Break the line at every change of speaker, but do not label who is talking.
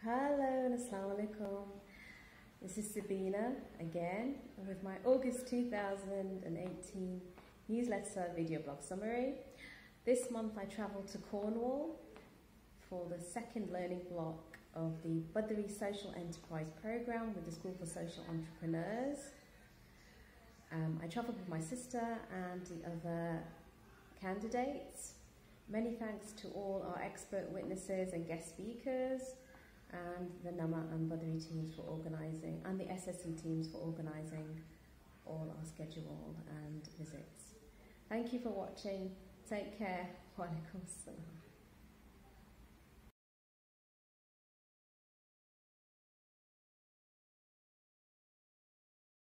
Hello and Assalamu alaikum. This is Sabina again with my August 2018 newsletter video blog summary. This month I travelled to Cornwall for the second learning block of the Badiri Social Enterprise Programme with the School for Social Entrepreneurs. I travelled with my sister and the other candidates. Many thanks to all our expert witnesses and guest speakers, and the NAMA and Badiri teams for organising, and the SSE teams for organising all our schedule and visits. Thank you for watching. Take care. Wa alaikum assalam.